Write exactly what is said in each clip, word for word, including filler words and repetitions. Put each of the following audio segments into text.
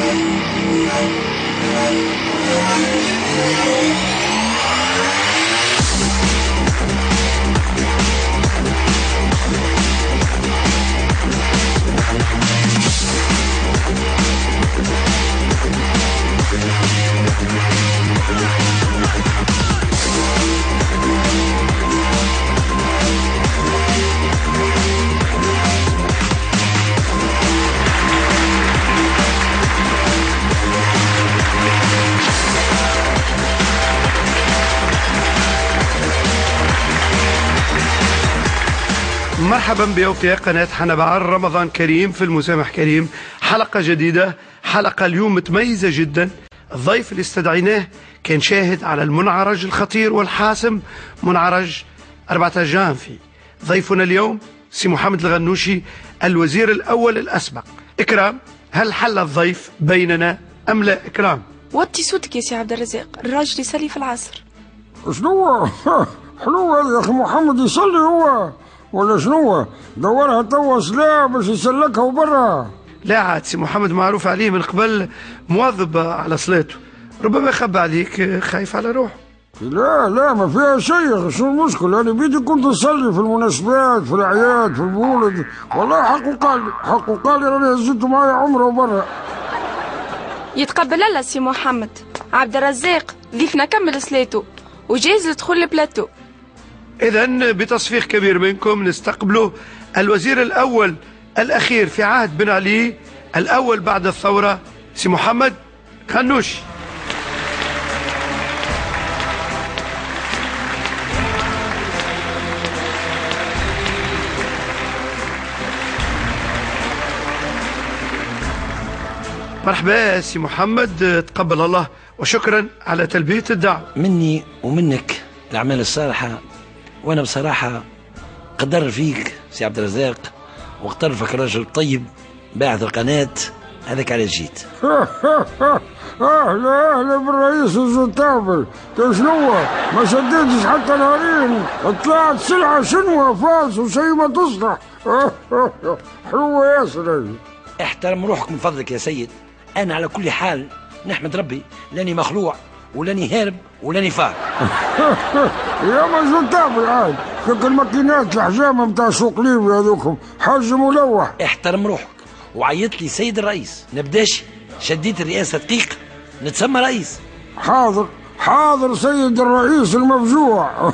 مرحبا بكم في قناة حنبعل. رمضان كريم في المسامح كريم، حلقة جديدة، حلقة اليوم متميزة جدا. الضيف اللي استدعيناه كان شاهد على المنعرج الخطير والحاسم، منعرج أربعة جانفي. ضيفنا اليوم سي محمد الغنوشي، الوزير الأول الأسبق. إكرام، هل حل الضيف بيننا أم لا؟ إكرام، وطي صوتك يا سي عبد الرزاق، الراجل يصلي في العصر. شنو حلو هذا يا أخي محمد، يصلي هو ولا شنو؟ دورها توا سلاح باش يسلكها وبرا. لا عاد سي محمد معروف عليه من قبل مواظب على صلاته، ربما يخبى عليك خايف على روحه. لا لا ما فيها شيء، شنو المشكلة؟ أنا بيدي كنت نصلي في المناسبات، في الأعياد، في المولد، والله حقه قال لي حقه قال لي راني هزيته معايا عمره وبرا. يتقبل الله سي محمد. عبد الرزاق ضيفنا كمل صلاته وجاهز لدخول البلاتو. إذن بتصفيق كبير منكم نستقبله الوزير الأول الأخير في عهد بن علي، الأول بعد الثورة، سي محمد غنوشي. مرحبا سي محمد، تقبل الله وشكرا على تلبية الدعوة. مني ومنك الأعمال الصالحة، وانا بصراحه قدر فيك سي عبد الرزاق واختار فيك راجل طيب باعث القناه، هذاك على جيت. اهلا اهلا بالرئيس الزنتابل. شنو ما شديتش حتى نهارين، طلعت سلعه شنو فاس وشيء ما تصلح. حلوه ياسر. احترم روحك من فضلك يا سيد. انا على كل حال نحمد ربي لاني مخلوع ولاني هارب ولاني فار. يا مجنون تابل عاد فك الماكينات الحجامه نتاع سوق ليبيا هذوكم حج ملوح. احترم روحك وعيط لي سيد الرئيس، نبداش شديت الرئاسه دقيقه نتسمى رئيس. حاضر حاضر سيد الرئيس المفجوع.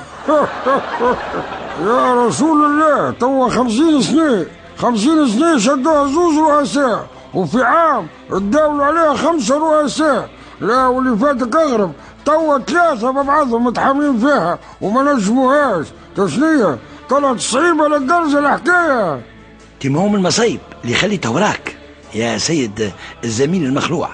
يا رسول الله، توا خمسين سنه خمسين سنه شدوها زوز رؤساء، وفي عام تداولوا عليها خمسه رؤساء. لا واللي فاتك اغرب، توا ثلاثة ببعضهم متحاملين فيها وما نجموهاش. تشنية طلعت صعيبة للدرجة الحكاية. كيما هو من المصايب اللي خليته وراك يا سيد الزميل المخلوع.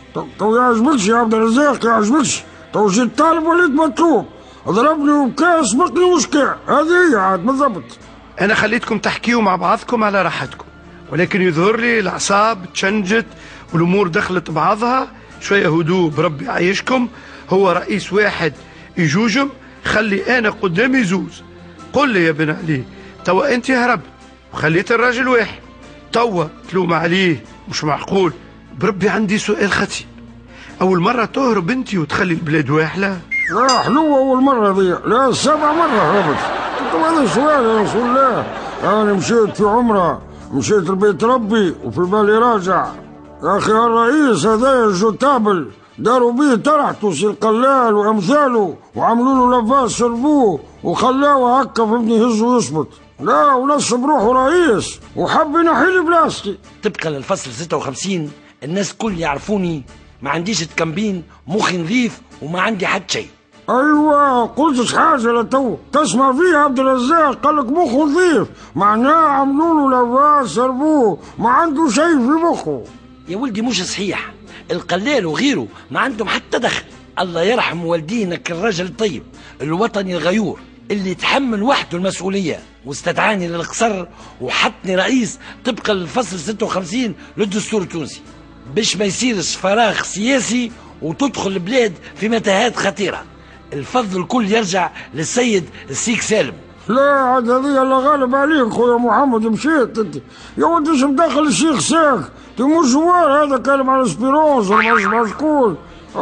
تو يعجبكش يا عبد الرزاق، يعجبكش؟ تو جيت طالب وليت مطلوب، ضربني وبكاس سبقني وشكع، هذه هي عاد بالضبط. أنا خليتكم تحكيوا مع بعضكم على راحتكم، ولكن يظهر لي الأعصاب تشنجت والأمور دخلت بعضها. شوية هدوء بربي يعيشكم. هو رئيس واحد يجوجم، خلي أنا قدامي زوز. قل لي يا بن علي، توا أنت هربت وخليت الراجل واحد، توا تلوم عليه؟ مش معقول. بربي عندي سؤال خطير، أول مرة تهرب أنت وتخلي البلاد واحلة؟ لا حلوة أول مرة ذي، لا سبع مرة هربت. طب هذا سؤال يا رسول الله. أنا مشيت في عمرة، مشيت لبيت ربي وفي بالي راجع. يا أخي الرئيس هذا الجوتابل داروا بيه ترحتوا سي القلال وامثاله، وعملوا له لافاز شربوه وخلاوه هكا فهمني يهز ويصبط. لا ونصب روحه رئيس وحب ينحي لي بلاستي. طبقا للفصل ستة وخمسين الناس كل يعرفوني ما عنديش تكمبين، مخي نظيف وما عندي حد شيء. ايوه قلتش حاجه لتو تسمع فيها عبد الرزاق، قال لك مخه نظيف، معناه عملوا له لافاز شربوه، ما عنده شيء في مخه. يا ولدي مش صحيح، القلال وغيره ما عندهم حتى دخل. الله يرحم والدينك الرجل الطيب الوطني الغيور اللي تحمل وحده المسؤولية واستدعاني للقصر وحطني رئيس طبقا للفصل ستة وخمسين للدستور التونسي، باش ما يصيرش فراغ سياسي وتدخل البلاد في متاهات خطيرة. الفضل الكل يرجع للسيد السيك سالم لا عاد هذه الله غالب عليك خويا محمد، مشيت انت يا ولدي ايش مدخل الشيخ ساك؟ تيمور جوار هذا كلم على سبيرونز ولا مش مسكون.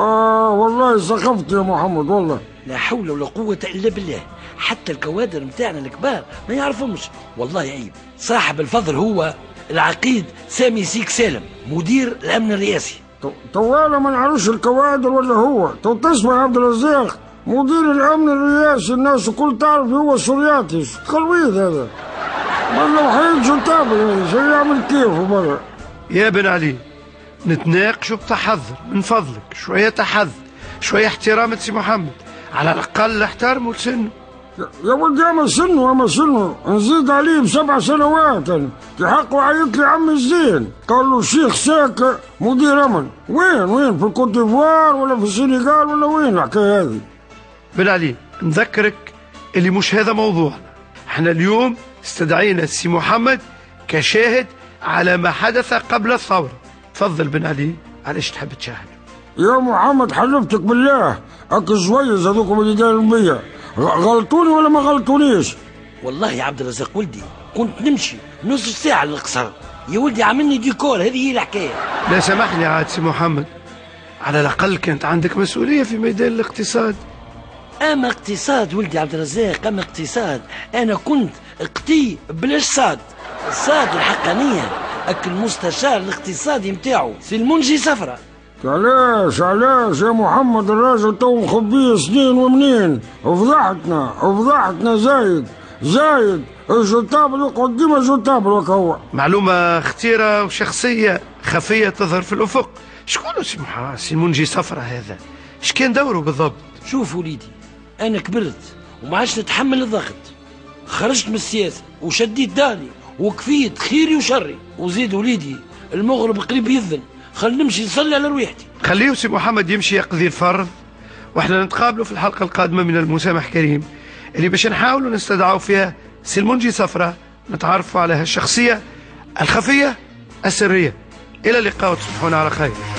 اه والله سخفت يا محمد والله. لا حول ولا قوة إلا بالله، حتى الكوادر متاعنا الكبار ما يعرفهمش، والله عيب. صاحب الفضل هو العقيد سامي سيك سالم مدير الأمن الرئاسي. طوال ما نعرفش الكوادر ولا هو. تو تسمع عبد الرزاق مدير الأمن الرئاسي، الناس الكل تعرف هو سورياتيش تخلويد هذا. والله وحيد شو تابع يعني شو يعمل كيفه برا. يا بن علي نتناقشوا بتحذر من فضلك، شوية تحذر، شوية احترام سي محمد، على الأقل احترموا لسنه. يا ولدي اما سنه اما سنه نزيد عليه بسبع سنوات انا. حقه عيط لي عمي الزين قال له الشيخ ساك مدير امن. وين وين في الكوت ديفوار ولا في السنغال ولا وين الحكايه هذه؟ بن علي نذكرك اللي مش هذا موضوعنا، احنا اليوم استدعينا السي محمد كشاهد على ما حدث قبل الثورة. تفضل بن علي، علاش تحب تشاهد؟ يا محمد حلفتك بالله اك زويز هذوكم اللي دايرين بيا غلطوني ولا ما غلطونيش؟ والله يا عبد الرزاق ولدي كنت نمشي نص ساعة للقصر يا ولدي، عاملني ديكور، هذه هي الحكاية. لا سامحني عاد سي محمد، على الأقل كانت عندك مسؤولية في ميدان الاقتصاد. أما اقتصاد ولدي عبد الرزاق، أما اقتصاد، أنا كنت اقتي بلاش صاد، الصاد الحقانية أك المستشار الاقتصادي متاعو سي المنجي صفرة. علاش علاش يا محمد الراجل تو مخبيه سنين ومنين، وفضحتنا وفضحتنا زايد زايد. الجوتابل يقعد ديما جوتابل وك هو. معلومة خطيرة وشخصية خفية تظهر في الأفق. شكون سي محمد سي المنجي صفرة هذا؟ اش كان دوره بالضبط؟ شوف وليدي أنا كبرت وما عادش نتحمل الضغط، خرجت من السياسة وشديت داري وكفيت خيري وشري، وزيد وليدي المغرب قريب يذن، خل نمشي نصلي على رواحتي. خليه سي محمد يمشي يقضي الفرض، واحنا نتقابلوا في الحلقة القادمة من المسامح كريم اللي باش نحاولوا نستدعوا فيها سي المنجي صفرة، نتعرفوا على هالشخصية الخفية السرية. إلى اللقاء وتصبحون على خير.